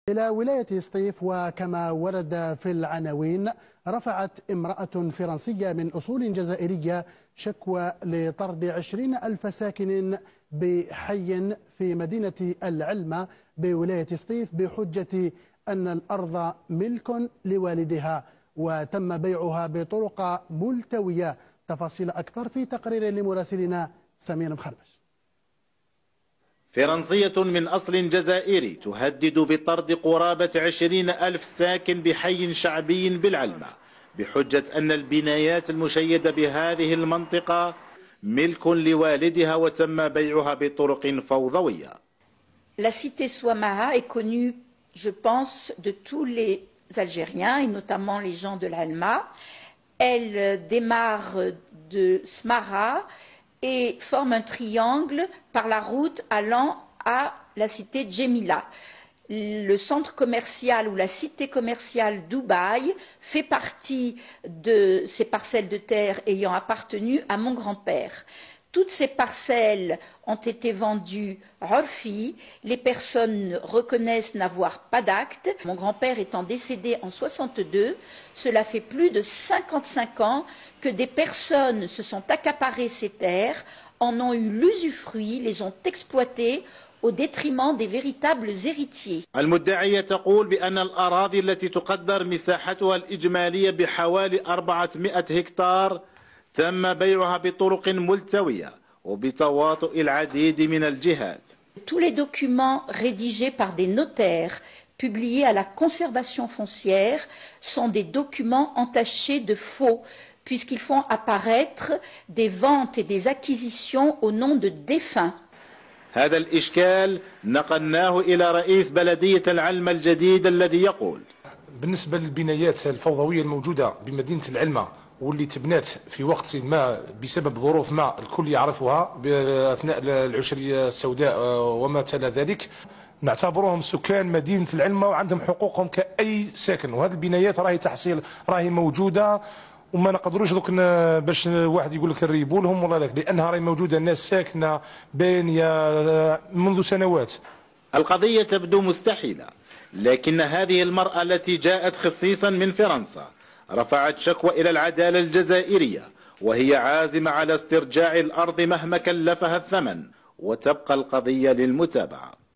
إلى ولاية سطيف، وكما ورد في العناوين رفعت امرأة فرنسية من أصول جزائرية شكوى لطرد 20,000 ساكن بحي في مدينة العلمة بولاية سطيف بحجة أن الأرض ملك لوالدها وتم بيعها بطرق ملتوية. تفاصيل أكثر في تقرير لمراسلنا سمير مخربش. فرنسية من أصل جزائري تهدد بطرد قرابة 20,000 ساكن بحي شعبي بالعلمة بحجة أن البنايات المشيدة بهذه المنطقة ملك لوالدها وتم بيعها بطرق فوضوية. La cité Souamara est connue, je pense, de tous les Algériens et notamment les gens de l'Alma. Elle démarre de Smara et forme un triangle par la route allant à la cité Djemila. Le centre commercial ou la cité commerciale Dubaï fait partie de ces parcelles de terre ayant appartenu à mon grand-père. Toutes ces parcelles ont été vendues Orfi. Les personnes reconnaissent n'avoir pas d'acte. Mon grand-père étant décédé en 62, cela fait plus de 55 ans que des personnes se sont accaparées ces terres, en ont eu l'usufruit, les ont exploitées au détriment des véritables héritiers. المدعية تقول بأن الأراضي التي تقدر مساحتها الإجمالية بحوالي 400 هكتار تم بيعها بطرق ملتوية وبتواطؤ العديد من الجهات. Tous les documents rédigés par des notaires publiés à la conservation foncière sont des documents entachés de faux puisqu'ils font apparaître des ventes et des acquisitions au nom de défunts. هذا الإشكال نقلناه إلى رئيس بلدية العلمة الجديد الذي يقول: بالنسبة للبنايات الفوضوية الموجودة بمدينة العلمة واللي تبنات في وقت ما بسبب ظروف ما الكل يعرفها أثناء العشرية السوداء وما تلا ذلك، نعتبرهم سكان مدينة العلمة وعندهم حقوقهم كأي ساكن، وهذه البنايات راهي موجودة وما نقدروش دوك باش واحد يقول لك نريبوا لهم ولا ذاك، لانها راهي موجوده الناس ساكنه بانيه منذ سنوات. القضيه تبدو مستحيله، لكن هذه المراه التي جاءت خصيصا من فرنسا رفعت شكوى الى العداله الجزائريه وهي عازمه على استرجاع الارض مهما كلفها الثمن، وتبقى القضيه للمتابعه.